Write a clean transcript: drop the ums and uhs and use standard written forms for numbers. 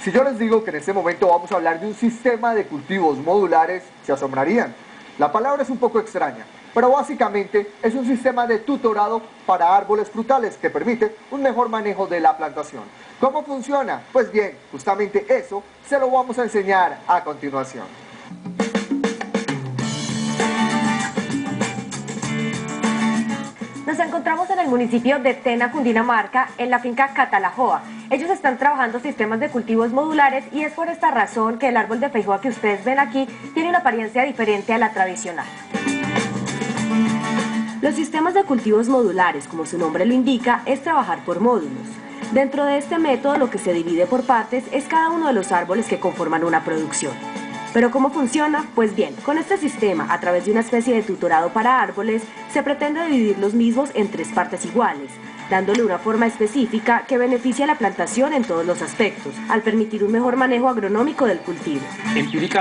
Si yo les digo que en este momento vamos a hablar de un sistema de cultivos modulares, se asombrarían. La palabra es un poco extraña, pero básicamente es un sistema de tutorado para árboles frutales que permite un mejor manejo de la plantación. ¿Cómo funciona? Pues bien, justamente eso se lo vamos a enseñar a continuación. Nos encontramos en el municipio de Tena, Cundinamarca, en la finca Catalajoa. Ellos están trabajando sistemas de cultivos modulares y es por esta razón que el árbol de feijoa que ustedes ven aquí tiene una apariencia diferente a la tradicional. Los sistemas de cultivos modulares, como su nombre lo indica, es trabajar por módulos. Dentro de este método lo que se divide por partes es cada uno de los árboles que conforman una producción. ¿Pero cómo funciona? Pues bien, con este sistema, a través de una especie de tutorado para árboles, se pretende dividir los mismos en 3 partes iguales, dándole una forma específica que beneficia a la plantación en todos los aspectos, al permitir un mejor manejo agronómico del cultivo.